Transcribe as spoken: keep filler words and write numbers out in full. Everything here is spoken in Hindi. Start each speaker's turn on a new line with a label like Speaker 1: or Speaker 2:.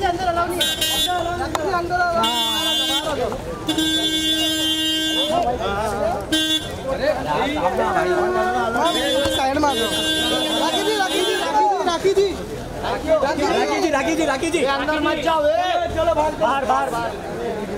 Speaker 1: अंदर अलाउ नहीं है, अंदर साइड मार दो। राखी जी राखी जी राखी जी राखी जी राखी जी राखी जी अंदर मत जाओ, चलो बाहर बाहर बाहर।